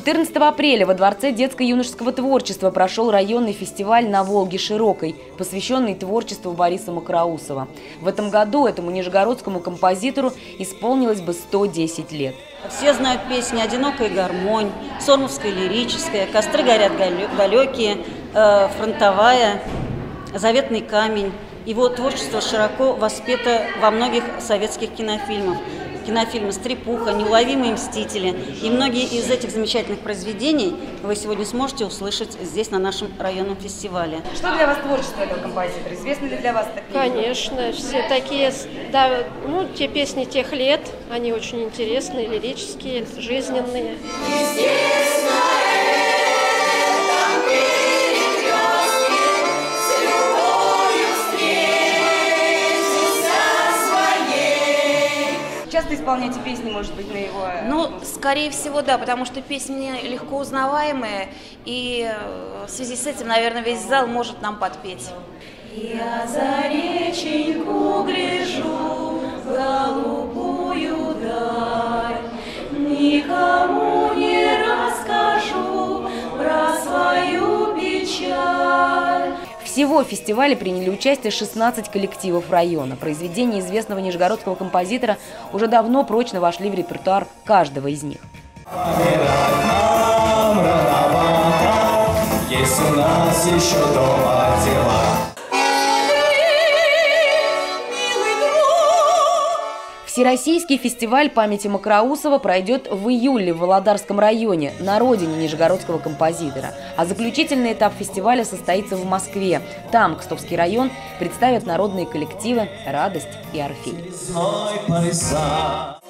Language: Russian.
14 апреля во Дворце детско-юношеского творчества прошел районный фестиваль «На Волге Широкой», посвященный творчеству Бориса Макроусова. В этом году этому нижегородскому композитору исполнилось бы 110 лет. Все знают песни «Одинокая гармонь», «Сормовская лирическая», «Костры горят далекие», «Фронтовая», «Заветный камень». Его творчество широко воспето во многих советских кинофильмах. Кинофильмы «Стрепуха», «Неуловимые мстители». И многие из этих замечательных произведений вы сегодня сможете услышать здесь, на нашем районном фестивале. Что для вас творчество этого композитора? Известны ли для вас такие? Конечно, все такие, да, те песни тех лет, они очень интересные, лирические, жизненные. Часто исполняете песни, может быть, на его... Ну, скорее всего, да, потому что песни легко узнаваемые, и в связи с этим, наверное, весь зал может нам подпеть. Я за реченьку гляжу в голубую даль, никому не расскажу про свою печаль. Всего в фестивале приняли участие 16 коллективов района. Произведения известного нижегородского композитора уже давно прочно вошли в репертуар каждого из них. Если у нас еще дома дела. Всероссийский фестиваль памяти Макроусова пройдет в июле в Володарском районе, на родине нижегородского композитора. А заключительный этап фестиваля состоится в Москве. Там Кстовский район представят народные коллективы «Радость» и «Орфей».